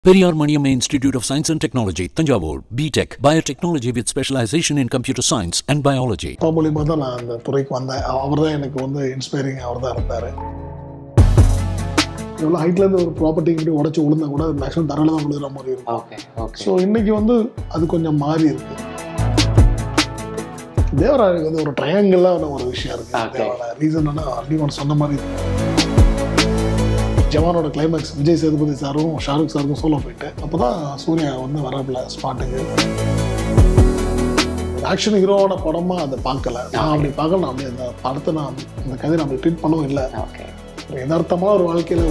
Periyar Maniamma Institute of Science and Technology, Tanjavur, B.Tech, Biotechnology with specialization in computer science and biology. மூலியமாக தான் நான் அந்த துறைக்கு வந்தேன். அவர் தான் எனக்கு இன்ஸ்பைரிங் அவர் தான் இருந்தார். எவ்வளோ ஹைட்லேருந்து ஒரு ப்ராப்பர்ட்டி இப்படி உடச்சி விழுந்தா கூட மேக்ஸிமம் தரையில் தான் விழுகிற மாதிரி இருக்கும். ஸோ இன்றைக்கி அது கொஞ்சம் மாறி இருக்கு. தேவராஜுக்கு ஒரு ட்ரையாங்கிளான ஒரு விஷயம் இருக்குது. ரீசன் அப்படி ஒன்று சொன்ன மாதிரி ஜவானோட கிளைமேக்ஸ் விஜய் சேதுபதி சாரும் ஷாருக் சாருக்கும் சோலோ போயிட்டு அப்போ தான் சூர்யா வரப்பில் ஸ்பாட்டுக்கு ஆக்ஷன் ஹீரோவோட படமாக அதை பார்க்கல. நான் அப்படி பார்க்கல. நான் அப்படி அந்த படத்தை அந்த கதையை நம்ம ட்ரீட் பண்ணவும் இல்லை. யதார்த்தமாக ஒரு வாழ்க்கையில்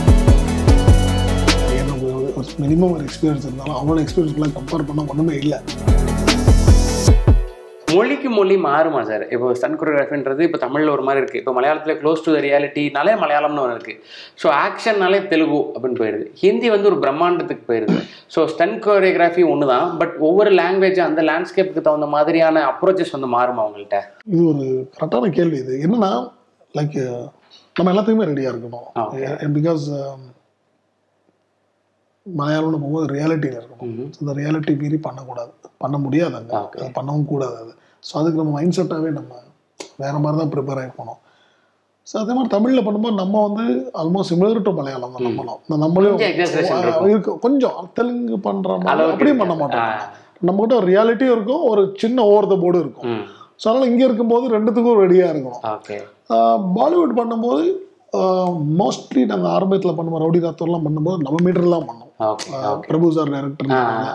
எனக்கு ஒரு மினிமம் ஒரு எக்ஸ்பீரியன்ஸ் இருந்தாலும் அவனோட எக்ஸ்பீரியன்ஸ்லாம் கம்பேர் பண்ண ஒன்றுமே இல்லை. மொழிக்கு மொழி மாறுமா சார்? இப்போ ஸ்டன் கொரியோகிராஃபின்றது இப்போ தமிழில் ஒரு மாதிரி இருக்குது. இப்போ மலையாளத்தில் க்ளோஸ் டு த ரியாலிட்டினாலே மலையாளம்னு ஒன்று இருக்குது. ஸோ ஆக்ஷன்னாலே தெலுங்கு அப்படின்னு போயிடுது. ஹிந்தி ஒரு பிரம்மாண்டத்துக்கு போயிடுது. ஸோ ஸ்டன் கொரியோகிராஃபி ஒன்று தான். பட் ஒவ்வொரு லாங்குவேஜ் அந்த லேண்ட்ஸ்கேப்புக்கு தகுந்த மாதிரியான அப்ரோச்சஸ் மாறுமா அவங்கள்ட்ட? இது ஒரு கரெக்டான கேள்வி. இது என்னன்னா லைக் நம்ம எல்லாத்துக்குமே ரெடியாக இருக்கணும். பிகாஸ் மலையாளம்னு போகும்போது ரியாலிட்டியில் இருக்கணும். இந்த ரியாலிட்டி மீறி பண்ணக்கூடாது, பண்ண முடியாது, அங்கே அதை பண்ணவும் கூடாது. அது ஸோ அதுக்கு நம்ம மைண்ட் செட்டாகவே நம்ம வேறு மாதிரி தான் ப்ரிப்பேர் ஆகி போனோம். ஸோ அதே மாதிரி தமிழில் பண்ணும்போது நம்ம ஆல்மோஸ்ட் சிமிலர் டு மலையாளம் தான். நம்மளும் இருக்கு கொஞ்சம் தெலுங்கு பண்ணுற மாதிரி அப்படியும் பண்ண மாட்டோம். நம்மகிட்ட ஒரு ரியாலிட்டியும் இருக்கும், ஒரு சின்ன ஓவர் த போர்டும் இருக்கும். ஸோ அதனால் இங்கே இருக்கும்போது ரெண்டுத்துக்கும் ரெடியாக இருக்கணும். பாலிவுட் பண்ணும்போது மோஸ்ட்லி நாங்கள் ஆரம்பத்தில் பண்ணுவோம். ரவுடி ராத்தோர்லாம் பண்ணும்போது நம்ம மீட்டர்லாம் பண்ணோம். பிரபு சார் டைரக்டர்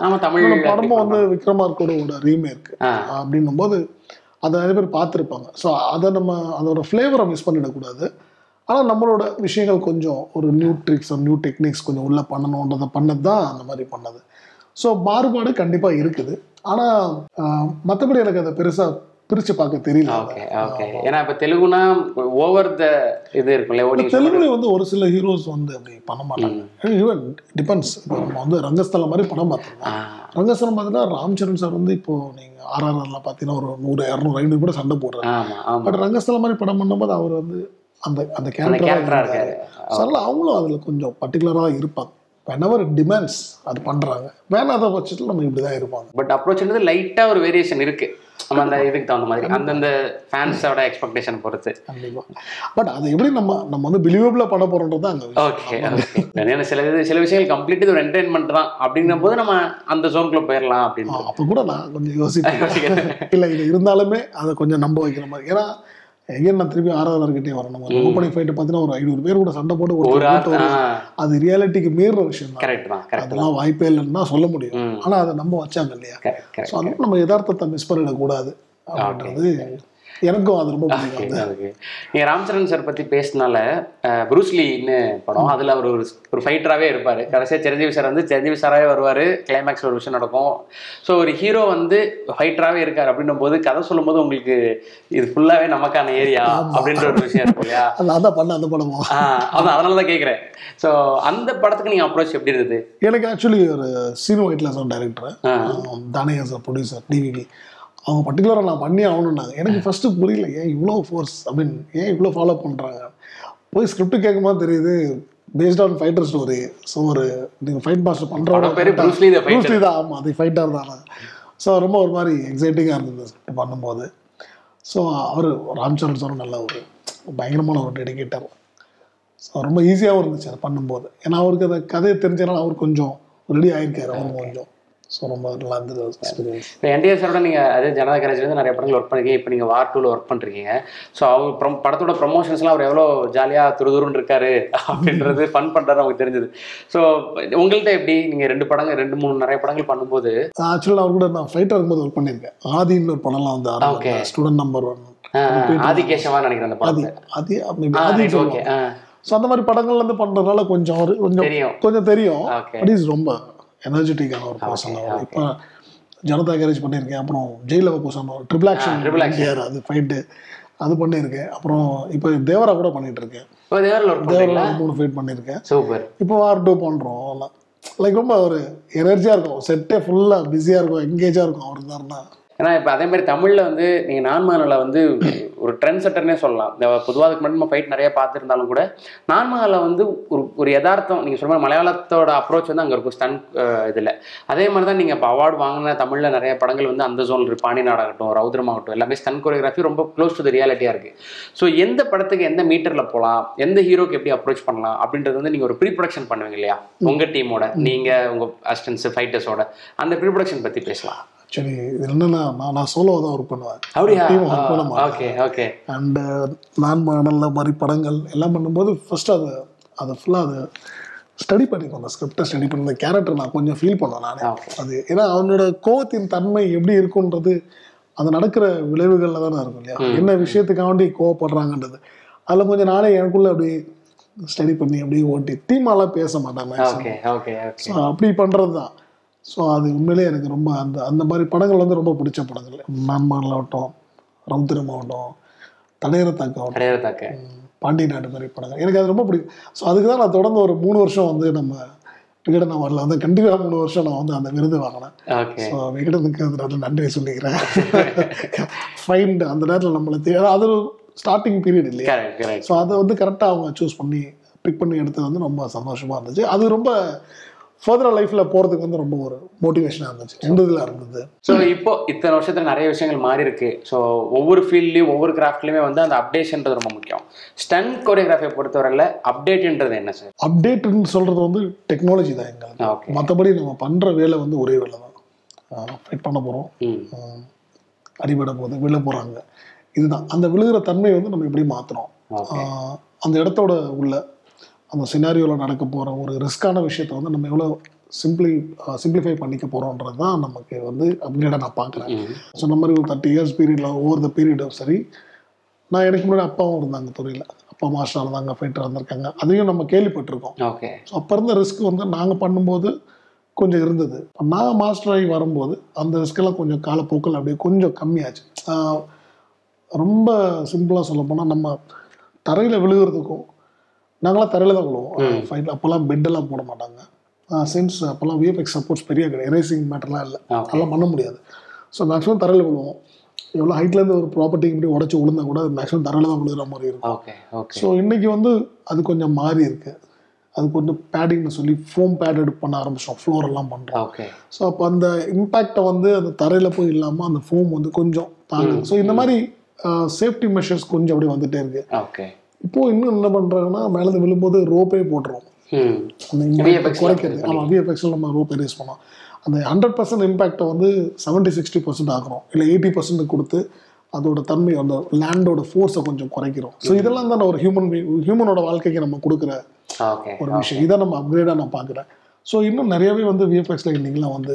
படமும் விக்ரமார்க்கோட ரீமேக் அப்படின்னும் போது அதை நிறைய பேர் பார்த்துருப்பாங்க. ஸோ அதை நம்ம அதோட ஃப்ளேவரை மிஸ் பண்ணிடக்கூடாது. ஆனால் நம்மளோட விஷயங்கள் கொஞ்சம் ஒரு நியூ ட்ரிக்ஸ் நியூ டெக்னிக்ஸ் கொஞ்சம் உள்ளே பண்ணணுன்றதை பண்ணது தான் அந்த மாதிரி பண்ணது. ஸோ மாறுபாடு கண்டிப்பாக இருக்குது. ஆனால் மற்றபடி எனக்கு அதை பெருசாக பிரிச்சு பார்க்க தெரியல. ஏன்னா இப்ப தெலுங்குனா ஓவர் த இது இருக்கும்ல. தெலுங்குல ஒரு சில ஹீரோஸ் அப்படி பண்ண மாட்டாங்க. Even depends. இப்போ நம்ம ரங்கஸ்தலம் மாதிரி படம் பார்த்துருக்கோம். ரங்கஸ்தலம் பார்த்தீங்கன்னா ராம்சரண் சார் இப்போ நீங்க RRRலாம் பார்த்தீங்கன்னா ஒரு 100, 200, 500 கூட சண்டை போடுறாங்க. பட் ரங்கஸ்தலம் மாதிரி படம் பண்ணும்போது அவர் அந்த அந்த கேரக்டரா இருக்காரு. அதனால அவங்களும் அதுல கொஞ்சம் பர்டிகுலராக இருப்பாங்க. whenever it demands அது பண்றாங்க. வேணாத பட்சத்தில் நம்ம இப்படிதான் இருப்பாங்க. பட் அப்ரோச்ன்றது லைட்டா ஒரு வேரியேஷன் இருக்கு. நம்ம அந்த இதுக்கு தகுந்த மாதிரி அந்தந்த ஃபேன்ஸோட எக்ஸ்பெக்டேஷன் பொறுத்து. கண்டிப்பா. பட் அது எப்படி நம்ம பிலீவபிளா பண்ண போறோம்ன்றது அங்க. ஓகே சில விஷயங்கள் கம்ப்ளீட் ஒரு என்டர்டைன்மெண்ட் தான் அப்படிங்கிற போது நம்ம அந்த ஜோனுக்குள்ள போயிடலாம் அப்படின்னு. அப்ப கூட நான் கொஞ்சம் யோசிப்பேன். இல்ல இது இருந்தாலுமே அதை கொஞ்சம் நம்ப வைக்கிற மாதிரி. ஏன்னா நான் திருப்பி RRR கிட்டே வரணும். ஓப்பனிங் ஃபைட் பார்த்தீங்கன்னா ஒரு 500 பேர் கூட சண்டை போட்டு அது ரியாலிட்டிக்கு மீற விஷயம் தான். அதெல்லாம் வாய்ப்பே இல்லைன்னு தான் சொல்ல முடியும். ஆனால் அதை நம்ம வச்சாங்க இல்லையா? ஸோ அதனால நம்ம யதார்த்தத்தை மிஸ் பண்ணிடக்கூடாது அப்படின்றது எனக்கும் அது ரொம்ப பிடிக்கும். நீங்க ராம்சரண் சார் பத்தி பேசினால ப்ரூஸ்லின்னு படம், அதுல அவர் ஒரு ஃபைட்டராகவே இருப்பாரு. கடைசியாக சிரஞ்சீவி சார் சிரஞ்சீவி சாராகவே வருவாரு. கிளைமேக்ஸ் ஒரு விஷயம் நடக்கும். ஸோ ஒரு ஹீரோ ஃபைட்டராகவே இருக்காரு அப்படின்னும் போது கதை சொல்லும் போது உங்களுக்கு இது ஃபுல்லாவே நமக்கான ஏரியா அப்படின்ற ஒரு விஷயம் இருக்கும் இல்லையா? அதான் பண்ண அந்த படமும் அதனாலதான் கேட்குறேன். ஸோ அந்த படத்துக்கு நீங்க அப்ரோச் எப்படி இருந்தது? எனக்கு ஆக்சுவலி ஒரு சீனு ஒயிட்லஸ் டைரக்டர், தானே ப்ரொடியூசர், டிவிடி, அவங்க பர்டிகுலராக நான் பண்ணி ஆகணுன்னாங்க. எனக்கு ஃபஸ்ட்டு புரியல ஏன் இவ்வளோ ஃபோர்ஸ் ஏன் இவ்வளோ ஃபாலோ பண்ணுறாங்க. போய் ஸ்கிரிப்ட் கேட்கும்போது தெரியுது based on fighter story. So நீங்கள் ஃபைட் மாஸ்டர் பண்ணுறோட ப்ரூஸ்லி தான். ஆமாம், அது ஃபைட்டர் தானே. ஸோ ரொம்ப ஒரு மாதிரி எக்ஸைட்டிங்காக இருந்தது ஸ்கிரிப்ட் பண்ணும்போது. ஸோ அவர் ராம்சரண் சாரும் நல்ல ஒரு பயங்கரமான ஒரு டெடிகேட்டர். ஸோ ரொம்ப ஈஸியாகவும் இருந்துச்சு அதை பண்ணும்போது. ஏன்னா அவருக்கு அந்த கதையை தெரிஞ்சனால அவர் கொஞ்சம் ரெடி ஆகிருக்காரு. அவர் கொஞ்சம் ஸோ ரொம்ப நல்லா இருந்தது எக்ஸ்பீரியன்ஸ். இப்போ NTR சாரோட நீங்கள் அதே ஜனதா கேரேஜ்லேருந்து நிறைய படங்கள் ஒர்க் பண்ணிருக்கீங்க. இப்போ நீங்கள் வார் 2ல ஒர்க் பண்ணுறீங்க. ஸோ அவர் படத்தோட ப்ரொமோஷன்ஸ்லாம் அவர் எவ்வளோ ஜாலியாக துருதுருன்னு இருக்காரு அப்படின்றது ஃபன் பண்ணுறாரு அவங்களுக்கு தெரிஞ்சது. ஸோ உங்கள்கிட்ட எப்படி நீங்கள் 2-3 நிறைய படங்கள் பண்ணும்போது? ஆக்சுவலாக அவர் கூட நான் ஃபைட்டாக இருக்கும்போது ஒர்க் பண்ணியிருக்கேன். ஆதின்னு ஒரு படம்லாம் ஓகே, ஸ்டூடெண்ட் நம்பர் 1 ஆதிகேஷவா நினைக்கிறேன் அந்த படம். ஆதி ஓகே. ஸோ அந்த மாதிரி படங்கள்லேருந்து பண்ணுறதுனால கொஞ்சம் தெரியும். பட் இஸ் ரொம்ப எனர்ஜெட்டிக்கான ஒரு பர்சன். இப்போ ஜனதா கேரேஜ் பண்ணியிருக்கேன். அப்புறம் ஜெயில பூசான ட்ரிபிள் ஆக்ஷன் அது ஃபைட்டு அது பண்ணியிருக்கேன். அப்புறம் இப்போ தேவரா கூட பண்ணிட்டு இருக்கேன். தேவரா 3 ஃபைட் பண்ணியிருக்கேன். இப்போ வார் 2 பண்ணுறோம். லைக் ரொம்ப ஒரு எனர்ஜியாக இருக்கும். செட்டே ஃபுல்லாக பிஸியாக இருக்கும், எங்கேஜாக இருக்கும். அவர் இருந்தாருன்னா ஏன்னா இப்போ அதே மாதிரி தமிழில் வந்து நீங்கள் நான்மகனில் வந்து ஒரு ட்ரெண்ட் செட்டர்னே சொல்லலாம். இந்த பொதுவாக அதுக்கு முன்னாடி நம்ம ஃபைட் நிறைய பார்த்துருந்தாலும் கூட நான்மகனில் வந்து ஒரு யதார்த்தம் நீங்கள் சொல்கிற மலையாளத்தோட அப்ரோச் வந்து அங்கே இருக்கும் ஸ்டன் இதில். அதே மாதிரி தான் நீங்கள் இப்போ அவார்டு வாங்கின தமிழில் நிறைய படங்கள் வந்து அந்த ஜோன் இருக்கு. பாண்டி நாடாகட்டும், ரௌத்ரமாகட்டும், எல்லாமே ஸ்டன் கொரியோகிராஃபி ரொம்ப க்ளோஸ் டு த ரியாலிட்டியாக இருக்குது. ஸோ எந்த படத்துக்கு எந்த மீட்டரில் போகலாம், எந்த ஹீரோக்கு எப்படி அப்ரோச் பண்ணலாம் அப்படின்றது வந்து நீங்கள் ஒரு ப்ரீ ப்ரொடக்ஷன் பண்ணுவீங்க இல்லையா உங்கள் டீமோட, நீங்கள் உங்கள் அசிஸ்டன்ஸ் ஃபைட்டர்ஸோட, அந்த ப்ரீ ப்ரொடக்ஷன் பற்றி பேசலாம். ஆக்சுவலி இது என்னன்னா நான் சோலோவாக தான் ஒர்க் பண்ணுவேன். அப்படியா? Okay okay. அண்ட் நான் நல்ல மாதிரி படங்கள் எல்லாம் பண்ணும்போது ஃபர்ஸ்ட் அதை ஃபுல்லாக அதை ஸ்டடி பண்ணிக்கோ, அந்த ஸ்கிரிப்டை ஸ்டடி பண்ணி அந்த கேரக்டர் நான் கொஞ்சம் ஃபீல் பண்ணேன் நானே. அது ஏன்னா அவனோட கோவத்தின் தன்மை எப்படி இருக்குன்றது அது நடக்கிற விளைவுகளில் தானே இருக்கும் இல்லையா, என்ன விஷயத்துக்காண்டி கோவப்படுறாங்கன்றது அதில் கொஞ்சம் நானே எனக்குள்ள அப்படி ஸ்டடி பண்ணி அப்படியே ஓட்டி டீமாலாம் பேச மாட்டாங்க. ஸோ அப்படி பண்ணுறது தான். ஸோ அது உண்மையிலே எனக்கு ரொம்ப அந்த மாதிரி படங்கள் வந்து ரொம்ப பிடிச்ச படங்கள். நான்மாகட்டும், ரௌத்ரமாகட்டும், தடையறத்தாக்க, பாண்டி நாடு மாதிரி படங்கள் எனக்கு அது ரொம்ப பிடிக்கும். ஸோ அதுக்கு தான் நான் தொடர்ந்து ஒரு 3 வருஷம் வந்து நம்ம விகடன் அவார்டில் வந்து கண்டிப்பாக 3 வருஷம் நான் வந்து அந்த விருது வாங்கினேன். ஸோ விகடனுக்கு அதனால நன்றி சொல்லிக்கிறேன். ஃபைண்ட் அந்த நேரத்தில் நம்மளை அது ஒரு ஸ்டார்டிங் பீரியட் இல்லையா, ஸோ அதை வந்து கரெக்டாக அவங்க சூஸ் பண்ணி பிக் பண்ணி எடுத்தது வந்து ரொம்ப சந்தோஷமாக இருந்துச்சு. அது ரொம்ப ஃபர்தராக லைஃப்பில் போகிறதுக்கு வந்து ரொம்ப ஒரு மோட்டிவேஷனாக இருந்துச்சு, உண்டுதலாக இருந்தது. ஸோ இப்போ இத்தனை வருஷத்தில் நிறைய விஷயங்கள் மாறி இருக்கு. ஸோ ஒவ்வொரு ஃபீல்ட்லேயும் ஒவ்வொரு கிராஃப்ட்லேயுமே வந்து அந்த அப்டேஷன்றது ரொம்ப முக்கியம். ஸ்டன் கொரியோகிராஃபியை பொறுத்தவரையில் அப்டேட்ன்றது என்ன சார்? அப்டேட்டுன்னு சொல்கிறது வந்து டெக்னாலஜி தான் எங்களுக்கு. ஓகே. மற்றபடி நம்ம பண்ணுற வேலை வந்து ஒரே வேலை தான். ஃபைட் பண்ண போகிறோம், அடிபட போகுது, விழ போகிறாங்க, இதுதான். அந்த விழுகிற தன்மையை வந்து நம்ம எப்படி மாற்றுறோம், அந்த இடத்தோட உள்ள அந்த சினாரியோவில் நடக்க போகிற ஒரு ரிஸ்கான விஷயத்தை வந்து நம்ம எவ்வளோ சிம்பிளிஃபை பண்ணிக்க போகிறோன்றது தான் நமக்கு வந்து அப்கிரேடாக நான் பார்க்குறேன். ஸோ இந்த மாதிரி ஒரு 30 years பீரியடில் ஓவர் த பீரியடும் சரி, நான் எனக்கு முன்னாடி அப்பாவும் இருந்தாங்க துறையில், அப்பா மாஸ்டர் இருந்தாங்க, ஃபைட்டர் இருந்திருக்காங்க, அதையும் நம்ம கேள்விப்பட்டிருக்கோம். ஓகே. ஸோ அப்போ இருந்த ரிஸ்க் வந்து நாங்கள் பண்ணும்போது கொஞ்சம் இருந்தது. நான் மாஸ்டர் ஆகி வரும்போது அந்த ரிஸ்கெல்லாம் கொஞ்சம் காலப்போக்கில் அப்படியே கொஞ்சம் கம்மியாச்சு. ரொம்ப சிம்பிளாக சொல்ல போனால் நம்ம தரையில் விழுகிறதுக்கும், நாங்களாம் தரையில் தான் விழுவோம் ஃபைட். அப்போல்லாம் பெட்டெல்லாம் போட மாட்டாங்க. சென்ஸ் அப்போல்லாம் விஎஃப்எக்ஸ் சப்போர்ட்ஸ் பெரிய கிடையாது, எரேசிங் மேட்டர்லாம் இல்லை, அதெல்லாம் பண்ண முடியாது. ஸோ மேக்ஸிமம் தரையில் விழுவோம். எவ்வளோ ஹைட்லேருந்து ஒரு ப்ராப்பர்ட்டி இப்படி உடச்சி விழுந்தா கூட மேக்ஸிமம் தரையில் தான் விழுகிற மாதிரி இருக்கும். ஸோ இன்றைக்கி வந்து அது கொஞ்சம் மாறி இருக்குது. அதுக்கு வந்து பேடிங்னு சொல்லி ஃபோம் பேட் பண்ண ஆரம்பிச்சோம், ஃப்ளோர் எல்லாம் பண்ணுறோம். ஸோ அப்போ அந்த இம்பேக்டை வந்து அந்த தரையில் போய் இல்லாமல் அந்த ஃபோம் வந்து கொஞ்சம் தாங்குது. ஸோ இந்த மாதிரி சேஃப்டி மெஷர்ஸ் கொஞ்சம் அப்படியே வந்துகிட்டே இருக்குது. இப்போது இன்னும் என்ன பண்ணுறாங்கன்னா, மேலே விழும்போது ரோப்பே போட்டுரும், அந்த இம்பேக்ட் குறைக்கிறது. ஆமாம், விஎஃப்எக்ஸில் நம்ம ரோப் யூஸ் பண்ணோம். அந்த 100% இம்பேக்டை வந்து 70-60% ஆகிறோம், இல்லை 80% கொடுத்து அதோட தன்மை, அந்த லேண்டோட ஃபோர்ஸை கொஞ்சம் குறைக்கிறோம். ஸோ இதெல்லாம் தான் ஒரு ஹியூமனோட வாழ்க்கைக்கு நம்ம கொடுக்குற ஒரு விஷயம். இதை நம்ம அப்கிரேடாக நான் பார்க்குறேன். ஸோ இன்னும் நிறையவே வந்து விஎஃப்எக்ஸில் இன்னைக்கெல்லாம் வந்து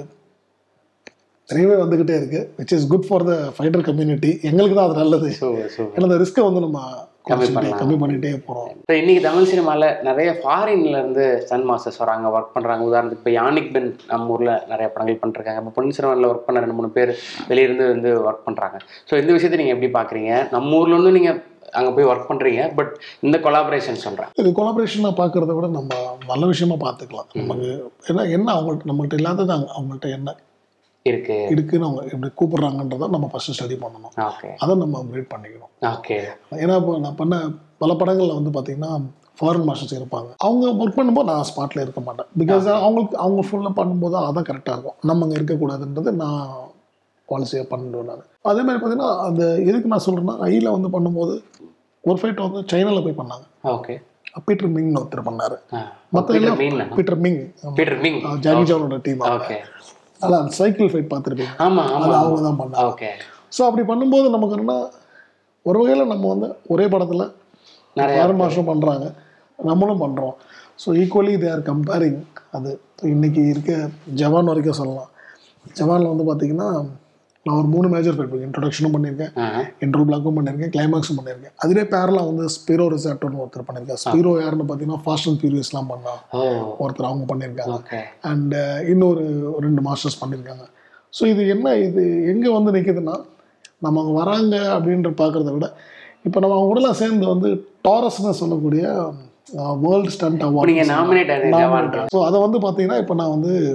நிறையவே வந்துக்கிட்டே இருக்குது, which is good for the fighter community. எங்களுக்கு தான் அது நல்லது. ஏன்னா அந்த ரிஸ்க்கை வந்து நம்ம கம்மி பண்ணிட்டே போகிறோம். இப்போ இன்னைக்கு தமிழ் சினிமாவில் நிறைய ஃபாரின்லேருந்து ஸ்டன் மாஸ்டர்ஸ் வராங்க, ஒர்க் பண்ணுறாங்க. உதாரணத்துக்கு இப்போ யானிக் பென் நம்ம ஊரில் நிறைய படங்கள் பண்ணிருக்காங்க. இப்போ பொன்னியின் செல்வனில் ஒர்க் பண்ண 2-3 பேர் வெளியிருந்து வந்து ஒர்க் பண்ணுறாங்க. ஸோ இந்த விஷயத்தை நீங்கள் எப்படி பார்க்குறீங்க? நம்ம ஊரில் வந்து நீங்கள் அங்கே போய் ஒர்க் பண்ணுறீங்க, பட் இந்த கொலாபரேஷன் சொல்கிறேன், இது கொலாபரேஷனாக பார்க்குறத விட நம்ம நல்ல விஷயமா பார்த்துக்கலாம். நமக்கு என்ன அவங்கள்ட்ட நம்மள்ட்ட இல்லாதது அவங்கள்ட்ட என்ன இருக்குன்னு அவங்க எப்படி கூப்பிடுறாங்கன்றத நம்ம ஃபர்ஸ்ட் ஸ்டடி பண்ணணும். அதை நம்ம அப்கிரேட் பண்ணிக்கணும். ஏன்னா இப்போ நான் பண்ண பல படங்களில் வந்து பார்த்தீங்கன்னா ஃபாரின் மாஸ்டர்ஸ் இருப்பாங்க. அவங்க ஒர்க் பண்ணும்போது நான் ஸ்பாட்டில் இருக்க மாட்டேன். பிகாஸ் அவங்க ஃபுல்லாக பண்ணும்போது அதான் கரெக்டாக இருக்கும், நம்ம அங்கே இருக்கக்கூடாதுன்றது நான் பாலிசியாக பண்ணிடுவேன் நான். அதே மாதிரி பார்த்தீங்கன்னா அந்த எதுக்கு நான் சொல்கிறேன்னா, ஐயில் வந்து பண்ணும்போது ஒரு ஃபைட்டை வந்து சைனாவில் போய் பண்ணாங்க. பீட்டர் மிங்னு ஒருத்தர் பண்ணார். மற்ற பீட்டர் மிங் ஜாக்கி சானோட டீம். அதான் சைக்கிள் ஃபைட் பார்த்துருப்பீங்க, அது அவங்க தான் பண்ணாங்க. ஸோ அப்படி பண்ணும்போது நமக்கு என்னன்னா, ஒரு வகையில் நம்ம வந்து ஒரே படத்தில் நிறைய மாதம் பண்ணுறாங்க, நம்மளும் பண்ணுறோம். So equally they are comparing. அது இன்னைக்கு இருக்க ஜவான் வரைக்கும் சொல்லலாம். ஜவானில் வந்து பார்த்தீங்கன்னா நான் ஒரு 3 மேஜர் ஃபைட் பண்ணி இன்ட்ரொடக்ஷனும் பண்ணியிருக்கேன், இன்ட்ரோ பிளாக்கும் பண்ணியிருக்கேன், கிளைமேக்ஸும் பண்ணியிருக்கேன். அதிலே பேரெலாம் வந்து ஸ்பீரோ ரிசார்ட்னு ஒருத்தர் பண்ணியிருக்கேன். ஸ்பீரோ யாருன்னு பார்த்தீங்கன்னா ஃபாஸ்ட் அண்ட் ஃபியூரியஸ்லாம் பண்ணா ஒருத்தர் அவங்க பண்ணியிருக்காங்க. அண்ட் இன்னொரு 2 மாஸ்டர்ஸ் பண்ணியிருக்காங்க. ஸோ இது எங்கே வந்து நிற்குதுன்னா, நம்ம அவங்க வராங்க அப்படின்ற பார்க்குறத விட இப்போ நம்ம அவங்க கூடலாம் சேர்ந்து வந்து டாரஸ்ன்னு சொல்லக்கூடிய வேர்ல்டு ஸ்டண்ட் அவார்டு. ஸோ அதை வந்து பார்த்தீங்கன்னா இப்போ நான் வந்து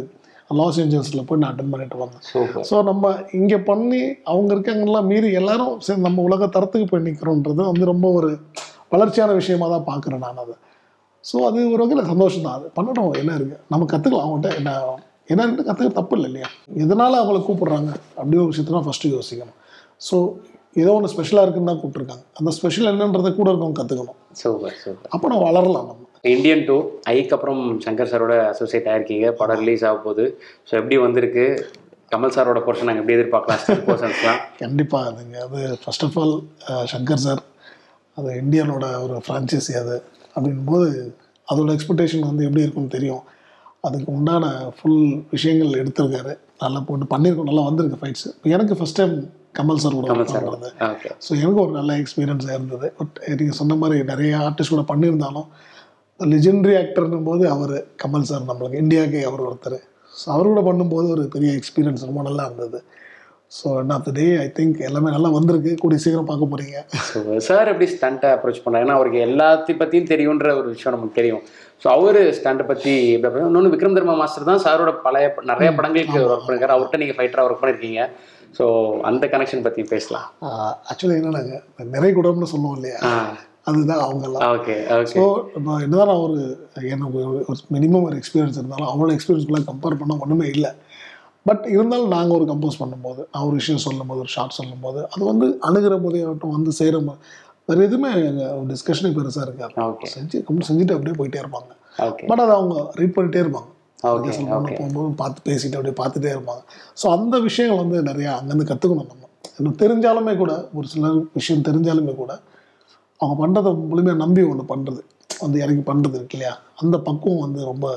லாஸ் ஏஞ்சல்ஸில் போய் நான் அட்டன் பண்ணிட்டு வந்தேன். சூப்பர். ஸோ நம்ம இங்கே பண்ணி அவங்க இருக்காங்கலாம் மீறி எல்லாரும் சரி நம்ம உலக தரத்துக்கு போய் நிற்கிறோன்றது வந்து ரொம்ப ஒரு வளர்ச்சியான விஷயமா தான் பார்க்குறேன் நான் அதை. ஸோ அது ஒரு வகையில் சந்தோஷம் தான். அது பண்ணணும், என்ன இருக்குது நம்ம கற்றுக்கலாம் அவங்கள்ட்ட. என்ன கற்றுக்க தப்பு இல்லை இல்லையா? எதனால் அவங்கள கூப்பிட்றாங்க அப்படி ஒரு விஷயத்தான் ஃபஸ்ட்டு யோசிக்கணும். ஸோ ஏதோ ஒன்று ஸ்பெஷலாக இருக்குன்னு தான் கூப்பிட்ருக்காங்க. அந்த ஸ்பெஷல் என்னன்றதை கூட இருக்கவங்க கற்றுக்கணும். Super super. அப்போ நம்ம வளரலாம். நம்ம இந்தியன் 2 ஐக்கு அப்புறம் சங்கர் சாரோட அசோசியேட் ஆயிருக்கீங்க. படம் ரிலீஸ் ஆக போகுது. ஸோ எப்படி வந்திருக்கு? கமல் சாரோட போர்ஷன் நாங்கள் எப்படி எதிர்பார்க்கலாம் போர்ஷன்ஸ்லாம்? கண்டிப்பாக அதுங்க. அது first of all Shankar sir அது இந்தியனோட ஒரு ஃப்ரான்ச்சைஸி அது அப்படின்போது அதோட எக்ஸ்பெக்டேஷன் வந்து எப்படி இருக்குன்னு தெரியும். அதுக்கு உண்டான ஃபுல் விஷயங்கள் எடுத்திருக்காரு. நல்லா போட்டு பண்ணியிருக்கோம். நல்லா வந்திருக்கு ஃபைட்ஸ். எனக்கு ஃபஸ்ட் டைம் கமல் சார் கூட பண்ணுறது. ஸோ எனக்கு ஒரு நல்ல எக்ஸ்பீரியன்ஸாக இருந்தது. பட் நீங்கள் சொன்ன மாதிரி நிறைய ஆர்டிஸ்ட் கூட பண்ணியிருந்தாலும் லெஜெண்டரி ஆக்டர்னும் போது அவர் கமல் சார் நம்மளுக்கு இந்தியாவுக்கே அவர் ஒருத்தர். ஸோ அவர் கூட பண்ணும்போது ஒரு பெரிய எக்ஸ்பீரியன்ஸ் ரொம்ப நல்லா இருந்தது. So end of the day I think எல்லாமே நல்லா வந்திருக்கு. கூடிய சீக்கிரம் பார்க்க போகிறீங்க. ஸோ சார் எப்படி ஸ்டண்ட்டை அப்ரோச் பண்ணார்? ஏன்னா அவருக்கு எல்லாத்தையும் பற்றியும் தெரியுன்ற ஒரு விஷயம் நமக்கு தெரியும். ஸோ அவர் ஸ்டண்ட்டை பற்றி எப்படி? இன்னொன்று விக்ரம் தர்மா மாஸ்டர் தான் சாரோட பழைய நிறைய படங்களுக்கு ஒர்க் பண்ணிருக்காரு. அவர்கிட்ட நீங்கள் ஃபைட்டராக ஒர்க் பண்ணியிருக்கீங்க. ஸோ அந்த கனெக்ஷன் பற்றி பேசலாம். ஆக்சுவலி என்னன்னாங்க, நிறைய குடம்னு சொல்லுவோம் இல்லையா, அதுதான் அவங்கெல்லாம். ஓகே. ஸோ நான் என்னதான் நான் எனக்கு ஒரு மினிமம் ஒரு எக்ஸ்பீரியன்ஸ் இருந்தாலும் அவங்களோட எக்ஸ்பீரியன்ஸ்லாம் கம்பேர் பண்ணால் ஒன்றுமே இல்லை. பட் இருந்தாலும் நாங்கள் ஒரு கம்போஸ் பண்ணும்போது, நான் ஒரு விஷயம் சொல்லும்போது, ஒரு ஷார்ட் சொல்லும்போது, அது வந்து அணுகிற போதே ஆகட்டும், வந்து செய்கிற போது வேறு எதுவுமே டிஸ்கஷனே பெருசாக இருக்காது. செஞ்சுட்டு அப்படியே போயிட்டே இருப்பாங்க. பட் அதை அவங்க ரீட் பண்ணிகிட்டே இருப்பாங்க. போகும்போது பார்த்து பேசிட்டு அப்படியே பார்த்துட்டே இருப்பாங்க. ஸோ அந்த விஷயங்கள் வந்து நிறையா அங்கேருந்து கற்றுக்கணும். நம்ம இன்னும் தெரிஞ்சாலுமே கூட, ஒரு சில விஷயம் தெரிஞ்சாலுமே கூட அவங்க பண்ணுறதை முழுமையாக நம்பி ஒன்று பண்ணுறது வந்து இறங்கி பண்ணுறது இருக்கு இல்லையா, அந்த பக்குவம் வந்து ரொம்ப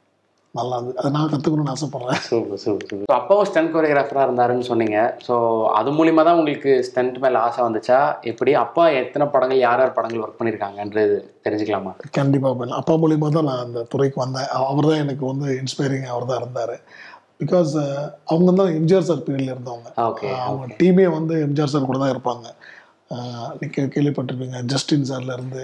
நல்லா இருந்தது. அதை நான் கற்றுக்கணும்னு ஆசைப்பட்றேன். Super super super. ஸோ அப்பாவும் ஸ்டண்ட் கொரியோகிராஃபராக இருந்தாருன்னு சொன்னீங்க. ஸோ அது மூலிமா தான் உங்களுக்கு ஸ்டண்ட் மேலே ஆசை வந்துச்சா? எப்படி அப்பா எத்தனை படங்கள், யார் யார் படங்கள் ஒர்க் பண்ணியிருக்காங்கன்றது தெரிஞ்சுக்கலாமா? கண்டிப்பாக பண்ணலாம். அப்பா மூலிமா தான் நான் அந்த துறைக்கு வந்தேன். அவர் தான் எனக்கு வந்து இன்ஸ்பைரிங். அவர் தான் இருந்தார். பிகாஸ் அவங்க தான் எம்ஜிஆர் சார் பீரியடில் இருந்தவங்க. அவங்க டீமே வந்து எம்ஜிஆர் சார் கூட தான் இருப்பாங்க. நீங்கள் கேள்விப்பட்டிருப்பீங்க, ஜஸ்டின் சார்லேருந்து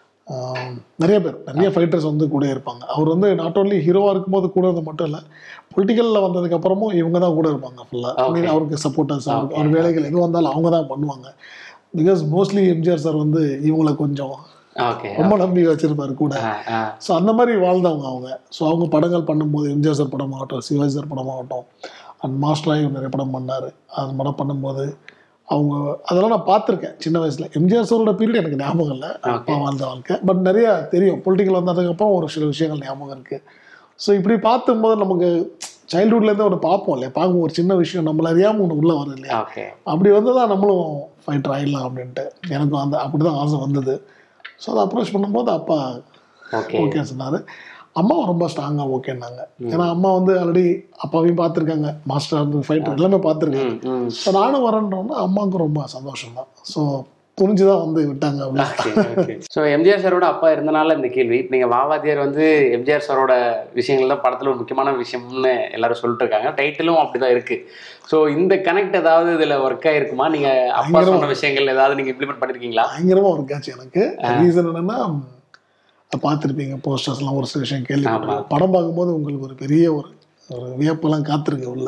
நிறைய பேர், நிறைய ஃபைட்டர்ஸ் வந்து கூட இருப்பாங்க. அவர் வந்து நாட் ஓன்லி ஹீரோவாக இருக்கும்போது கூட இருந்தது மட்டும் இல்லை, பொலிட்டிக்கலில் வந்ததுக்கப்புறமும் இவங்க தான் கூட இருப்பாங்க ஃபுல்லாக. மீன் அவருக்கு சப்போர்ட்டர்ஸ், அவர் வேலைகள் எது வந்தாலும் அவங்க தான் பண்ணுவாங்க. பிகாஸ் மோஸ்ட்லி எம்ஜிஆர் சார் வந்து இவங்களை கொஞ்சம் ரொம்ப நம்பி வச்சிருப்பாரு கூட. ஸோ அந்த மாதிரி வாழ்ந்தவங்க அவங்க. ஸோ அவங்க படங்கள் பண்ணும்போது எம்ஜிஆர் சார் படமாகட்டும், சிவாஜி சார் படமாகட்டும், அண்ட் மாஸ்டராகி நிறைய படம் பண்ணார். அது படம் பண்ணும்போது அவங்க அதெல்லாம் நான் பார்த்துருக்கேன் சின்ன வயசில். எம்ஜிஆர் சாரோட பீரியட் எனக்கு ஞாபகம் இல்லை, அப்பா வாழ்ந்த வாழ்க்கை. பட் நிறையா தெரியும். பொலிட்டிக்கல் வந்ததுக்கப்புறம் ஒரு சில விஷயங்கள் ஞாபகம் இருக்குது. ஸோ இப்படி பார்க்கும்போது நமக்கு சைல்டுஹுட்லேருந்து ஒன்று பார்ப்போம் இல்லையா, பார்க்கும் ஒரு சின்ன விஷயம் நம்மள அறியாமல் ஒன்று உள்ளே வரும் இல்லையா. அப்படி வந்து தான் நம்மளும் ஃபைட்டர் ஆகிடலாம் அப்படின்ட்டு எனக்கும் அப்படி தான் ஆசை வந்தது. ஸோ அதை அப்ரோச் பண்ணும்போது அப்பா ஓகே சொன்னார். அம்மாவும் ரொம்ப ஸ்ட்ராங்காக ஓகேன்னாங்க. ஏன்னா அம்மா வந்து ஆல்ரெடி அப்பாவையும் பார்த்துருக்காங்க, மாஸ்டர் ஃபைட்டர் எல்லாமே பார்த்துருக்காங்க. ஸோ நானும் வரேன்றோன்னா அம்மாவுக்கும் ரொம்ப சந்தோஷம் தான். ஸோ துணிஞ்சு தான் வந்து விட்டாங்க அப்படின்னு. ஸோ எம்ஜிஆர் சாரோட அப்பா இருந்தனால இந்த கேள்வி. நீங்கள் வாவாதியார் வந்து எம்ஜிஆர் சாரோட விஷயங்கள் தான் படத்தில் ஒரு முக்கியமான விஷயம்னு எல்லாரும் சொல்லிட்டு இருக்காங்க. டைட்டிலும் அப்படிதான் இருக்கு. ஸோ இந்த கனெக்ட் ஏதாவது இதில் ஒர்க் ஆகிருக்குமா? நீங்கள் அப்பா சொன்ன விஷயங்கள் ஏதாவது நீங்கள் இம்ப்ளிமெண்ட் பண்ணியிருக்கீங்களா? பயங்கரமாக ஒர்க் ஆச்சு. எனக்கு ரீசன் என்னன்னா, பார்த்துருப்பீங்க போஸ்டர்ஸ்லாம், ஒரு சில விஷயம் கேள்விப்பட்டிருக்கேன். படம் பார்க்கும்போது உங்களுக்கு ஒரு பெரிய ஒரு வியப்பெல்லாம் காத்திருக்கு உள்ள.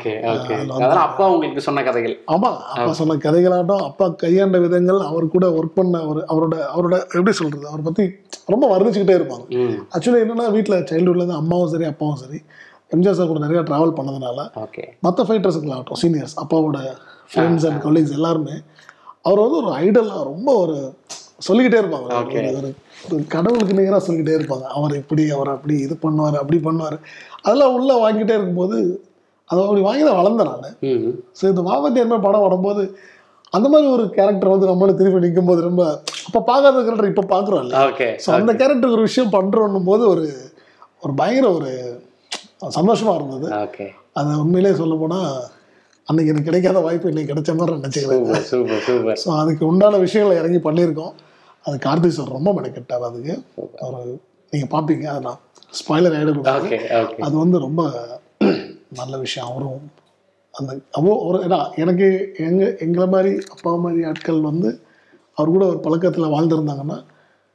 அப்பா உங்களுக்கு சொன்ன கதைகள். ஆமா, அப்பா சொன்ன கதைகளாகட்டும், அப்பா கையாண்ட விதங்கள், அவர் கூட ஒர்க் பண்ண அவரோட எப்படி சொல்றது, அவரை பத்தி ரொம்ப வர்ணிச்சுக்கிட்டே இருப்பாங்க. ஆக்சுவலி என்னன்னா, வீட்டில் சைல்டுஹுட்லேருந்து அம்மாவும் சரி அப்பாவும் சரி எம்ஜிஆர் சார் கூட நிறைய டிராவல் பண்ணதுனால மற்ற ஃபைட்டர்ஸுங்களாகட்டும், சீனியர்ஸ், அப்பாவோட ஃப்ரெண்ட்ஸ் அண்ட் கொலீக்ஸ் எல்லாருமே அவர் வந்து ஒரு ஐடலாக ரொம்ப ஒரு சொல்லிக்கிட்டே இருப்பாங்க. ஒரு கடவுளுக்கு நிகராக சொல்லிக்கிட்டே இருப்பாங்க. அவர் இப்படி, அவர் அப்படி, இது பண்ணுவார், அப்படி பண்ணுவார். அதெல்லாம் உள்ளே வாங்கிட்டே இருக்கும்போது அதை அப்படி வாங்கி தான் வளர்ந்தேன் நான். ஸோ இந்த வாவாதியார் மாதிரி படம் வரும்போது அந்த மாதிரி ஒரு கேரக்டர் வந்து நம்மள திருப்பி நிற்கும் போது ரொம்ப அப்போ பார்க்காத கேரக்டர் இப்போ பார்க்குறோம் இல்லை. ஸோ அந்த கேரக்டர் ஒரு விஷயம் பண்ணுறோன்னும் போது ஒரு பயங்கர ஒரு சந்தோஷமாக இருந்தது. அதை உண்மையிலே சொல்ல போனால் அன்னைக்கு எனக்கு கிடைக்காத வாய்ப்பு இன்னைக்கு கிடைச்ச மாதிரி நினச்சிக்கிறேன். ஸோ அதுக்கு உண்டான விஷயங்களை இறங்கி பண்ணியிருக்கோம். அது கார்த்திக் சார் ரொம்ப மெனக்கெட்டார். அதுக்கு அவர் நீங்கள் பார்ப்பீங்க, அதை நான் ஸ்பாய்லர் ஆகிடக்கூடாது. அது வந்து ரொம்ப நல்ல விஷயம். அவரும் அந்த ஒரு எனக்கு எங்களை மாதிரி அப்பா மாதிரி ஆட்கள் வந்து அவர் கூட ஒரு பழக்கத்தில் வாழ்ந்துருந்தாங்கன்னா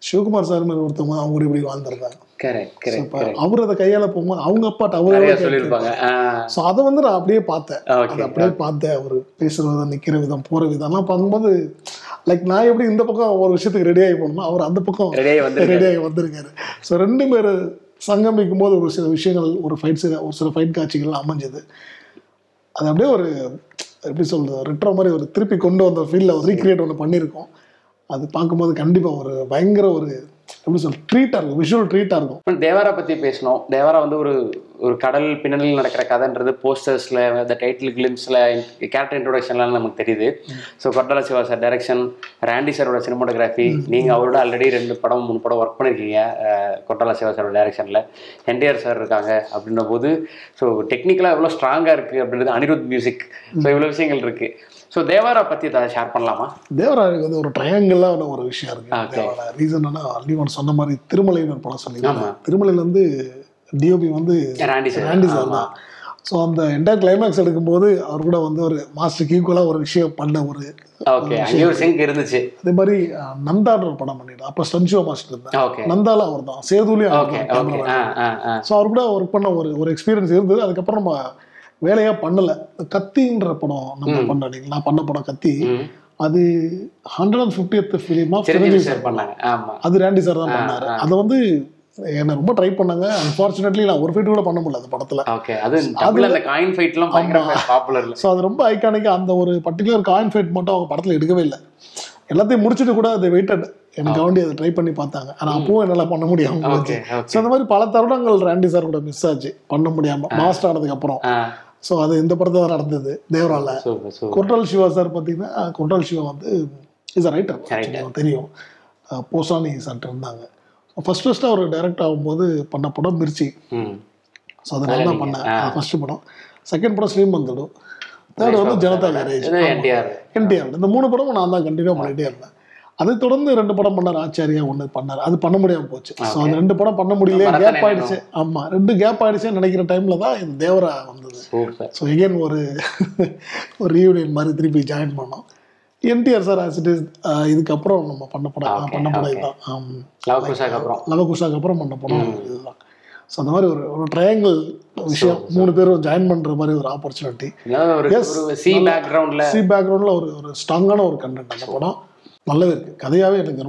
சிவகுமார் சார் மாதிரி ஒருத்தவங்க அவங்க இப்படி வாழ்ந்துருந்தாங்க. கரெக்ட். அவர் அதை கையால போகும்போது அவங்க அப்பாட்ட நிறைய சொல்லியிருப்பாங்க. ஸோ அதை வந்து நான் அப்படியே பார்த்தேன். அதை அப்படியே பார்த்தேன். அவர் பேசுற விதம், நிக்கிற விதம், போற விதம்லாம் பார்க்கும்போது லைக் நான் எப்படி இந்த பக்கம் ஒரு விஷயத்துக்கு ரெடி ஆகி போகணுமோ அவர் அந்த பக்கம் ரெடி ஆகி வந்திருக்காரு. ஸோ ரெண்டு பேர் சங்கமிக்கும் போது ஒரு சில விஷயங்கள், ஒரு சில ஃபைட் காட்சிகள் அமைஞ்சது. அது அப்படியே ஒரு எப்படி சொல்றது, ரெட்ரோ மாதிரி ஒரு திருப்பி கொண்டு வந்த ஃபீல்டில் ஒரு ரீக்ரியேட் ஒன்று பண்ணியிருக்கோம். அது பார்க்கும்போது கண்டிப்பாக ஒரு பயங்கர ஒரு எப்படி சொல்ற ட்ரீட்டாக இருக்கும், விஷுவல் ட்ரீட்டாக இருக்கும். தேவாரா பற்றி பேசணும். தேவாரா வந்து ஒரு கடல் பின்னணியில் நடக்கிற கதைன்றது போஸ்டர்ஸில், இந்த டைட்டில் கிளிம்ஸில், கேரக்டர் இன்ட்ரோடக்ஷன்லாம் நமக்கு தெரியுது. So Koratala Siva sir direction, Randy சாரோட சினிமாட்டோகிராஃபி, நீங்கள் அவரோட ஆல்ரெடி 2 படம் 3 படம் ஒர்க் பண்ணியிருக்கீங்க கொட்டால சிவா சாரோட டைரக்ஷனில். என்டிஆர் சார் இருக்காங்க அப்படின்ற போது ஸோ டெக்னிக்கலாக எவ்வளோ ஸ்ட்ராங்காக இருக்குது அப்படின்றது, அனிருத் மியூசிக், ஸோ இவ்வளோ விஷயங்கள் இருக்குது. ஸோ தேவாரா பற்றி அதை ஷேர் பண்ணலாமா? தேவராவுக்கு வந்து ஒரு ட்ரையாங்கிளான ஒரு விஷயம் இருக்குது. ரீசன் என்னன்னா, அள்ளி ஒன்று சொன்ன மாதிரி திருமலைன்னு ஒரு படம் சொன்னீங்க. திருமலையில் வந்து டிஓபி வந்து ராண்டி சார் தான். ஸோ அந்த என்டையர் கிளைமேக்ஸ் எடுக்கும்போது அவர் கூட வந்து ஒரு மாஸ்டருக்கு ஈக்குவலாக ஒரு விஷயம் பண்ண ஒரு இருந்துச்சு. அதே மாதிரி நந்தான்ற ஒரு படம் பண்ணிட்டு அப்போ ஸ்டன்ஷோ மாஸ்டர் இருந்தார். நந்தால அவர் தான், சேதுலையும். ஸோ அவர் கூட ஒர்க் பண்ண ஒரு எக்ஸ்பீரியன்ஸ் இருந்தது. அதுக்கப்புறம் நம்ம வேலையா பண்ணல. கத்தின்ற படம் நம்ம பண்ண, நான் பண்ண படம் கத்தி, அது 150th ஃபிலிமா அது ராண்டி சார் தான் பண்ணாரு. அதை வந்து என்ன ரொம்ப ட்ரை பண்ணாங்க. அன்பார்ச்சுனேட்லி நான் ஒரு ஃபைட் கூட பண்ண முடியல அந்த படத்துல. ஸோ அது ரொம்ப ஐகானிக்கா, அந்த ஒரு பர்டிகுலர் காயின் ஃபைட் மட்டும் அவங்க படத்துல எடுக்கவே இல்லை. எல்லாத்தையும் முடிச்சுட்டு கூட அதை வெயிட்டட் எனக்கு வேண்டி அதை ட்ரை பண்ணி பார்த்தாங்க. ஆனால் அப்பவும் என்னால் பண்ண முடியாம போச்சு. ஸோ அந்த மாதிரி பல தருணங்கள் ராண்டி சார் கூட மிஸ் ஆச்சு பண்ண முடியாம மாஸ்டர் ஆனதுக்கு அப்புறம். ஸோ அது இந்த படத்தை தான் நடந்தது தேவரால. கொட்டால் சிவா சார் பார்த்தீங்கன்னா, கொட்டால் சிவா வந்து இஸ் அ ரைட்டர், தெரியும். போசானி சார்ட்டு இருந்தாங்க. ஃபர்ஸ்ட் அவர் டைரக்ட் ஆகும்போது பண்ண படம் மிர்ச்சி. ஸோ அதை நான் தான் பண்ணேன் ஃபர்ஸ்ட் படம். செகண்ட் படம் ஸ்ரீமந்தடு, தேர்ட் வந்து ஜனதா கேரேஜ், என்டிஆர். இந்த 3 படமும் நான் தான் கண்டினியூ பண்ணிகிட்டே இருந்தேன். அதை தொடர்ந்து 2 படம் பண்ணார். ஆச்சாரியா 1 பண்ணார். அது பண்ண முடியாமல் போச்சு. ஸோ அந்த 2 படம் பண்ண முடியல, கேப் ஆயிடுச்சு. ஆமாம், 2 கேப் ஆயிடுச்சுன்னு நினைக்கிற டைம்ல தான் இந்த தேவரா வந்தது. ஸோ எகெயின் ஒரு ரீயூனியன் மாதிரி திருப்பி ஜாயின் பண்ணோம். NTR sir as it is. இதுக்கப்புறம் நம்ம பண்ண படம் இதுதான். லவகுஷாக்கு அப்புறம் பண்ண படம் இதுதான். ஸோ அந்த மாதிரி ஒரு ட்ரையாங்கிள் விஷயம், 3 பேரும் ஜாயின் பண்ற மாதிரி ஒரு ஆப்பர்ச்சுனிட்டி. சி பேக்ரவுண்ட்ல ஒரு ஸ்ட்ராங்கான ஒரு கண்டென்ட். அந்த படம் நல்லாவே இருக்கு. கதையாவே எனக்கு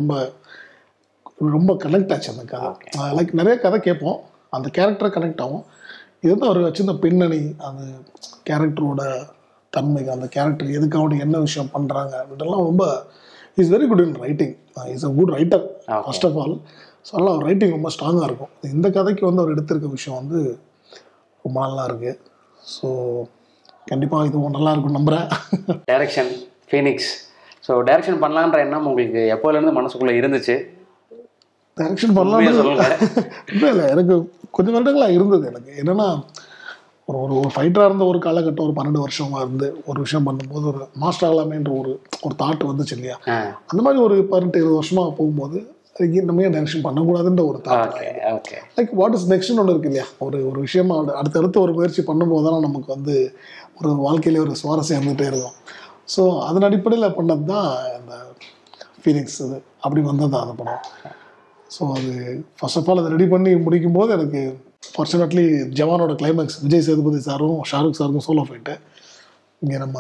ரொம்ப கனெக்ட் ஆச்சு அந்த கதை. லைக் நிறைய கதை கேட்போம், அந்த கேரக்டரை கனெக்ட் ஆகும். இது வந்து அவர் வச்சிருந்த பின்னணி, அந்த கேரக்டரோட தன்மைக்கு, அந்த கேரக்டர் எதுக்காக என்ன விஷயம் பண்ணுறாங்க அப்படின்றலாம் ரொம்ப is very good in writing. Is a good writer first of all. So அதெல்லாம் அவர் ரைட்டிங் ரொம்ப ஸ்ட்ராங்காக இருக்கும். இந்த கதைக்கு வந்து அவர் எடுத்திருக்க விஷயம் வந்து ரொம்ப நல்லா இருக்குது. ஸோ கண்டிப்பாக இதுவும் நல்லா இருக்கும் நம்புகிறேன். Direction Phoenix. ஸோ டைரக்ஷன் பண்ணலான்ற எண்ணம் உங்களுக்கு எப்போலேருந்து மனசுக்குள்ளே இருந்துச்சு? டைரக்ஷன் பண்ணலாம் இல்லை, எனக்கு கொஞ்சம் வருடங்களாக இருந்தது. எனக்கு என்னென்னா, ஒரு ஃபைட்டராக இருந்த ஒரு காலகட்டம், ஒரு 12 வருஷமாக இருந்து ஒரு விஷயம் பண்ணும்போது ஒரு மாஸ்டர் ஆகலாமேன்ற ஒரு தாட் வந்துச்சு இல்லையா. அந்த மாதிரி ஒரு 18-20 வருஷமாக போகும்போது நம்ம ஏன் டைரக்ஷன் பண்ணக்கூடாதுன்ற ஒரு தாட். லைக் வாட் இஸ் நெக்ஸ்ட்னு ஒன்று இருக்கு இல்லையா. ஒரு விஷயமா அடுத்தடுத்து ஒரு முயற்சி பண்ணும்போது தான் நமக்கு வந்து ஒரு வாழ்க்கையிலே ஒரு சுவாரஸ்யம் இருந்துகிட்டே இருக்கும். ஸோ அதன் அடிப்படையில் பண்ணது தான் அந்த ஃபீனிக்ஸ். அது அப்படி வந்தது தான் அந்த படம். ஸோ அது ஃபர்ஸ்ட் ஆஃப் ஆல் அதை ரெடி பண்ணி முடிக்கும்போது எனக்கு ஃபார்ச்சுனேட்லி ஜவானோட கிளைமேக்ஸ் விஜய் சேதுபதி சாரும் ஷாருக் சாருக்கும் சோலோ ஃபைட்டு இங்கே நம்ம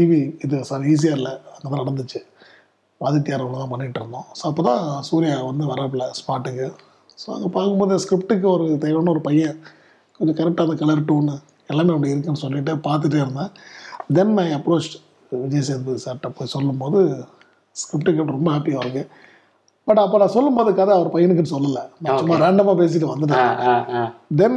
ஈஸியாக அங்கே தான் நடந்துச்சு. ஆதித்யாரோட தான் பண்ணிகிட்டு இருந்தோம். ஸோ அப்போ தான் சூர்யா வந்து வரப்பில் ஸ்பாட்டுக்கு. ஸோ அங்கே பார்க்கும்போது ஸ்கிரிப்டுக்கு ஒரு தேவையான ஒரு பையன் கொஞ்சம் கரெக்டாக அந்த கலர் டோனு எல்லாமே அப்படி இருக்குன்னு சொல்லிட்டு பார்த்துட்டே இருந்தேன். Then I approach Vijay Sethupathi சார்கிட்ட போய் சொல்லும்போது ஸ்கிரிப்டுக்கு ரொம்ப ஹாப்பியாக இருக்குது. பட் அப்போ நான் சொல்லும்போது கதை அவர் பையனுக்குன்னு சொல்லலை, நான் சும்மா ரேண்டமாக பேசிட்டு வந்துட்டேன். தென்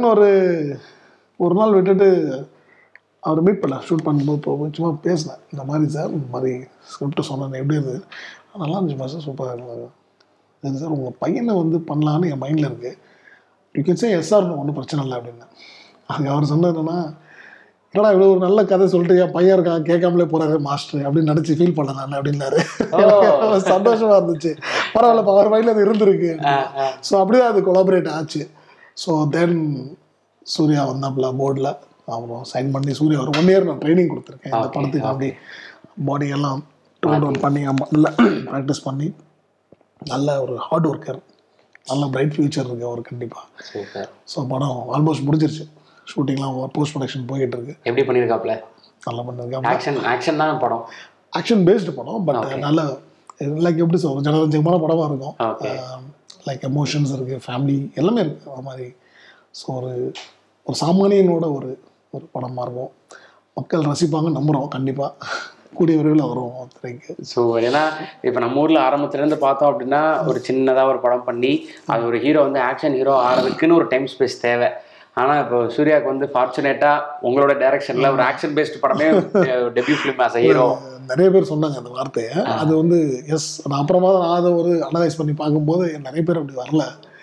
ஒரு நாள் விட்டுட்டு அவர் மீட் பண்ணல, ஷூட் பண்ணும்போது சும்மா பேசினேன். இந்த மாதிரி சார், இந்த மாதிரி ஸ்கிரிப்ட் சொன்னேன், எப்படி இருந்தது? நல்லா இருந்துச்சு சார், சூப்பராக இருந்தது சார். உங்கள் பையனை வந்து பண்ணலான்னு என் மைண்டில் இருக்குது. You can say yes or, ஒன்றும் பிரச்சனை இல்லை அப்படின்னு. அதுக்கு அவர் சொன்னது என்னன்னா, என்னடா இவ்வளோ ஒரு நல்ல கதை சொல்லிட்டு என் பையன் இருக்கான் கேட்காமலே போகிறாரு மாஸ்டர் அப்படின்னு நினச்சி ஃபீல் பண்ண நான் அப்படின்னாரு. சந்தோஷமாக இருந்துச்சு. பரவாயில்ல, அவர் மைண்டில் அது இருந்திருக்கு. ஸோ அப்படியே அது கொலாபரேட் ஆச்சு. ஸோ தென் சூர்யா வந்தாப்புல போர்டில் அப்புறம் சைன் பண்ணி சூர்யா ஒரு 1 இயர் நான் ட்ரைனிங் கொடுத்துருக்கேன் இந்த படத்துக்கு. அப்படி பாடியெல்லாம் டோன் டவுன் பண்ணி நல்லா ப்ராக்டிஸ் பண்ணி நல்ல ஒரு ஹார்ட் ஒர்க்கர். நல்ல பிரைட் ஃபியூச்சர் இருக்குது அவர் கண்டிப்பாக. சூப்பர். ஸோ படம் ஆல்மோஸ்ட் முடிஞ்சிருச்சு, ஷூட்டிங்லாம் போஸ்ட் ப்ரொடக்ஷன் போயிட்டு இருக்கு. எப்படி பண்ணியிருக்காப்ல? நல்லா பண்ணியிருக்காங்க. ஆக்ஷன் தான் படம், ஆக்ஷன் பேஸ்டு படம். பட் நல்ல லைக் எப்படி சொல்ற ஜனரஞ்சகமான படமாக இருக்கும். லைக் எமோஷன்ஸ் இருக்குது, ஃபேமிலி எல்லாமே இருக்குது அது மாதிரி. ஸோ ஒரு சாமானியனோட ஒரு படமாக இருக்கும். மக்கள் ரசிப்பாங்க நம்புகிறோம். கண்டிப்பாக கூடிய விரைவில் வரும் திரைக்கு. ஸோ ஏன்னா இப்போ நம்ம ஊரில் ஆரம்பத்துலேருந்து பார்த்தோம் அப்படின்னா ஒரு சின்னதாக ஒரு படம் பண்ணி அது ஒரு ஹீரோ வந்து ஆக்ஷன் ஹீரோ ஆகிறதுக்குன்னு ஒரு டைம் ஸ்பேஸ் தேவை. ஆனால் இப்போ சூர்யாவுக்கு வந்து ஃபார்ச்சுனேட்டாக உங்களோட டைரக்ஷனில் ஒரு ஆக்ஷன் பேஸ்டு படமே debut film as a hero. நிறைய பேர் சொன்னாங்க அந்த வார்த்தையை. அது வந்து எஸ், நான் அப்புறமா தான் நான் அதை ஒரு அனலைஸ் பண்ணி பார்க்கும்போது நிறைய பேர் அப்படி வரல.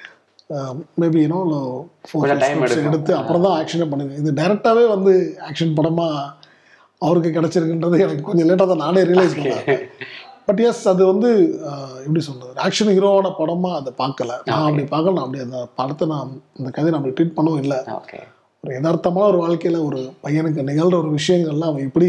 மேபி யூனோ 4 டைம் எடுத்து அப்புறம் தான் ஆக்ஷனே பண்ணுங்க. இது டைரெக்டாகவே வந்து ஆக்ஷன் படமாக அவருக்கு கிடச்சிருக்குன்றது எனக்கு கொஞ்சம் லேட்டாக தான் நானே ரியலைஸ் பண்ணேன். பட் எஸ், அது வந்து எப்படி சொல்கிறது, ஆக்ஷன் ஹீரோவோட படமாக அதை பார்க்கல நான். அப்படி பார்க்கல, நான் அப்படி அந்த படத்தை நான் அந்த கதையை நான் அப்படி ட்ரீட் பண்ணவும் இல்லை. ஒரு யதார்த்தமான ஒரு வாழ்க்கையில் ஒரு பையனுக்கு நிகழ்கிற ஒரு விஷயங்கள்லாம் அவன் எப்படி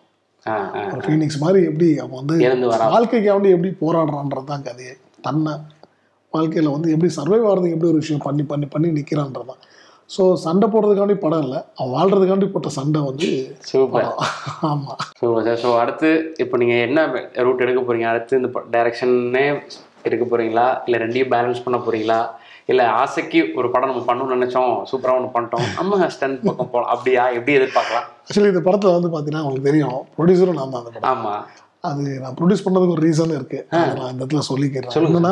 ஒரு ஃபீனிக்ஸ் மாதிரி எப்படி அவன் வந்து வாழ்க்கைக்கு அவன் எப்படி போராடுறான்றது தான் கதையை. தன்னை வாழ்க்கையில் வந்து எப்படி சர்வைவ் ஆகிறதுக்கு எப்படி ஒரு விஷயம் பண்ணி பண்ணி பண்ணி நிற்கிறான்றது தான். ஸோ சண்டை போடுறதுக்காண்டி படம் இல்லை, அவன் வாழ்கிறதுக்காண்டி போட்ட சண்டை வந்து சூப்பர். ஆமாம். Super sir. ஸோ அடுத்து இப்போ நீங்கள் என்ன ரூட் எடுக்க போகிறீங்க? அடுத்து இந்த டைரக்ஷனே எடுக்க போகிறீங்களா, இல்லை ரெண்டையும் பேலன்ஸ் பண்ண போகிறீங்களா, இல்லை ஆசைக்கு ஒரு படம் நம்ம பண்ணணும்னு நினச்சோம் சூப்பராக ஒன்று பண்ணிட்டோம் நம்ம ஸ்டண்ட் பக்கம் போகலாம் அப்படியா, எப்படி எதிர்பார்க்கலாம்? ஆக்சுவலி இந்த படத்தில் வந்து பார்த்தீங்கன்னா உங்களுக்கு தெரியும், ப்ரொடியூசரும் நான் தான் அந்த படம். ஆமாம். அது நான் ப்ரொடியூஸ் பண்ணதுக்கு ஒரு ரீசன் இருக்குது, நான் இந்த இடத்துல சொல்லிக்கிறேன். என்னன்னா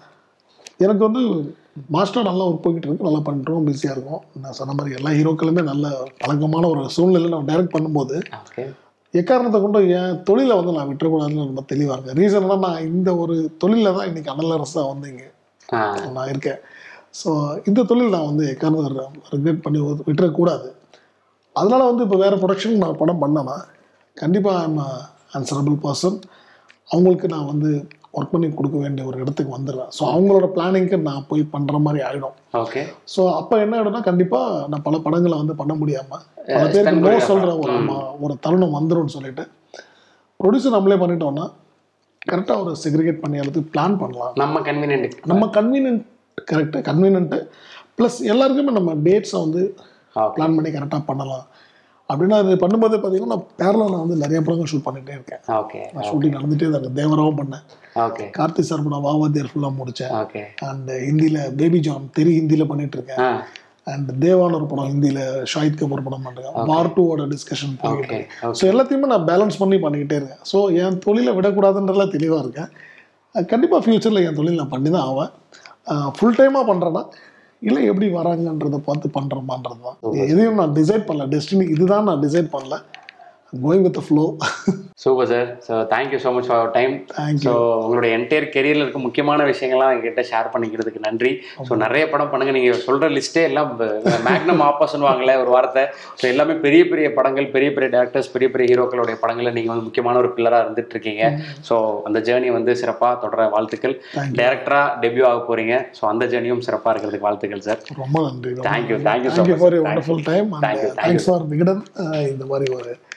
எனக்கு வந்து மாஸ்டர் நல்லா ஒர்க் போய்கிட்டு இருக்கு, நல்லா பண்ணிட்டோம், பிஸியாக இருக்கும். நான் சொன்ன மாதிரி எல்லா ஹீரோக்களுமே நல்ல பழக்கமான ஒரு சூழ்நிலையில் நான் டைரக்ட் பண்ணும்போது எக்காரணத்தை கொண்டு என் தொழிலை வந்து நான் விட்டுறக்கூடாதுன்னு ரொம்ப தெளிவாக இருக்கேன். ரீசன்னா நான் இந்த ஒரு தொழிலில் தான் இன்றைக்கி அனலரசாக வந்து இங்கே நான் இருக்கேன். ஸோ இந்த தொழில் நான் வந்து எக்காரணத்தை ரிக்ரெட் பண்ணி விட்டுறக்கூடாது. அதனால் வந்து இப்போ வேறு ப்ரொடக்ஷன் நான் படம் பண்ணேன்னா கண்டிப்பாக ஐம் ஆன்சரபிள் பர்சன். அவங்களுக்கு நான் வந்து ஒர்க் பண்ணி கொடுக்க வேண்டிய ஒரு இடத்துக்கு வந்துடுவேன். ஸோ அவங்களோட பிளானிங்க்கு நான் போய் பண்ணுற மாதிரி ஆகிடும். ஓகே. ஸோ அப்போ என்ன ஆகிடும்னா கண்டிப்பாக நான் பல படங்களை வந்து பண்ண முடியாமல் பல பேருக்கு நோ சொல்கிற ஒரு தருணம் வந்துடும் சொல்லிட்டு ப்ரொடியூசர் நம்மளே பண்ணிட்டோம்னா கரெக்டாக ஒரு செக்ரிகேட் பண்ணி எல்லாத்துக்கும் பிளான் பண்ணலாம். நம்ம கன்வீனியன்ட் கரெக்டு கன்வீனியன்ட்டு ப்ளஸ் எல்லாருக்குமே நம்ம டேட்ஸை வந்து பிளான் பண்ணி கரெக்டாக பண்ணலாம். அப்படின்னா அது பண்ணும்போது பார்த்தீங்கன்னா நான் பேரலாக நான் வந்து நிறைய படங்கள் ஷூட் பண்ணிகிட்டே இருக்கேன். ஓகே. நான் ஷூட்டிங் நடந்துகிட்டே தான் இருக்கேன். தேவராவும் பண்ணேன். ஓகே. கார்த்தி சார் படம் வாவாத்தியார் ஃபுல்லாக முடித்தேன். ஓகே. அண்ட் ஹிந்தியில் பேபி ஜான் தெரி ஹிந்தியில் பண்ணிகிட்டு இருக்கேன். அண்ட் தேவான ஒரு படம் ஹிந்தியில் ஷாஹித் கபூர் படம் பண்ணுறேன். வார் 2 டிஸ்கஷன் போயிட்டு. ஸோ எல்லாத்தையுமே நான் பேலன்ஸ் பண்ணி பண்ணிக்கிட்டே இருக்கேன். ஸோ என் தொழிலை விடக்கூடாதுன்றலாம் தெளிவாக இருக்கேன். கண்டிப்பாக ஃப்யூச்சரில் என் தொழில் நான் பண்ணி தான் ஆவேன். ஃபுல் டைமாக பண்ணுறேன்னா இல்லை எப்படி வராங்கன்றதை பார்த்து பண்ணுறோமான்றது தான். எதையும் நான் டிசைட் பண்ணல, டெஸ்டினி இதுதான் நான் டிசைட் பண்ணல, going with the flow. Super sir. So thank you so much for your time. So உங்களுடைய என்டையர் கெரியரில் இருக்க முக்கியமான விஷயங்கள்லாம் எங்கிட்ட ஷேர் பண்ணிக்கிறதுக்கு நன்றி. ஸோ நிறைய படம் பண்ணுங்கள். நீங்கள் சொல்கிற லிஸ்ட்டே எல்லாம் மேக்னம் ஆப்போசன் வாங்கல ஒரு வார்த்தை. ஸோ எல்லாமே பெரிய பெரிய படங்கள், பெரிய பெரிய டேரக்டர்ஸ், பெரிய பெரிய ஹீரோக்களுடைய படங்களில் நீங்கள் வந்து முக்கியமான ஒரு பில்லராக இருந்துட்டு இருக்கீங்க. ஸோ அந்த ஜேர்னி வந்து சிறப்பாக தொடர வாழ்த்துக்கள். டைரக்டராக டெபியூ ஆக போகிறீங்க. ஸோ அந்த ஜேர்னியும் சிறப்பாக இருக்கிறதுக்கு வாழ்த்துக்கள் சார். ரொம்ப நன்றி. Thank you for your wonderful time. Thanks for Vikatan இந்த மாதிரி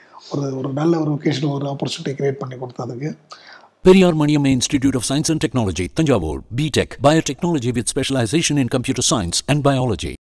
ஒரு நல்ல ஒரு ஒகேஷன், ஒரு ஆப்பர்ச்சுனிட்டி கிரியேட் பண்ணி கொடுத்ததுக்கு. Periyar Maniamma Institute of Science and Technology, Tanjavur, B.Tech, Biotechnology with specialization in computer science and biology.